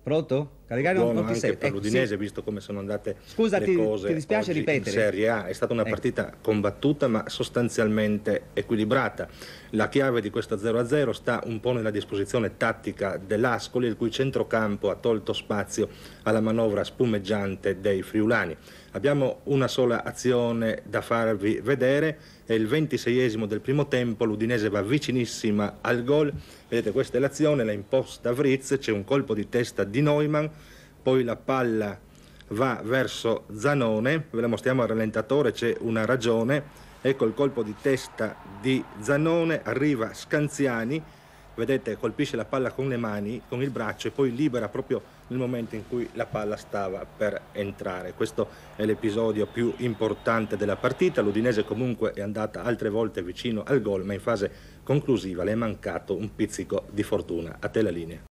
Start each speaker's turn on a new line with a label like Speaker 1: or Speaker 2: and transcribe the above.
Speaker 1: Pronto? Calegari, non
Speaker 2: Buono
Speaker 1: ti
Speaker 2: anche
Speaker 1: sei.
Speaker 2: per l'Udinese,
Speaker 1: Sì.
Speaker 2: visto come sono andate
Speaker 1: Scusa,
Speaker 2: le
Speaker 1: ti
Speaker 2: cose
Speaker 1: dispiace
Speaker 2: oggi
Speaker 1: ripetere?
Speaker 2: in Serie A. È stata una partita combattuta ma sostanzialmente equilibrata. La chiave di questa 0-0 sta un po' nella disposizione tattica dell'Ascoli, il cui centrocampo ha tolto spazio alla manovra spumeggiante dei friulani. Abbiamo una sola azione da farvi vedere, è il 26esimo del primo tempo, l'Udinese va vicinissima al gol. Vedete, questa è l'azione, la imposta Vritz, c'è un colpo di testa di Neumann, poi la palla va verso Zanone, ve la mostriamo al rallentatore, c'è una ragione, ecco il colpo di testa di Zanone, arriva Scanziani, vedete, colpisce la palla con le mani, con il braccio, e poi libera proprio nel momento in cui la palla stava per entrare. Questo è l'episodio più importante della partita. L'Udinese comunque è andata altre volte vicino al gol, ma in fase conclusiva le è mancato un pizzico di fortuna. A te la linea.